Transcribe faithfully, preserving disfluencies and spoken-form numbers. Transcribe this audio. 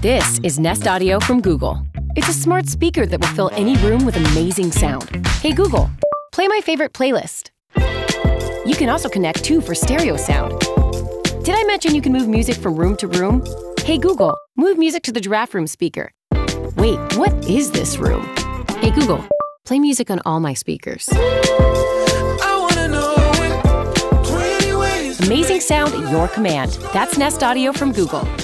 This is Nest Audio from Google. It's a smart speaker that will fill any room with amazing sound. Hey Google, play my favorite playlist. You can also connect two for stereo sound. Did I mention you can move music from room to room? Hey Google, move music to the giraffe room speaker. Wait, what is this room? Hey Google, play music on all my speakers. Amazing sound at your command. That's Nest Audio from Google.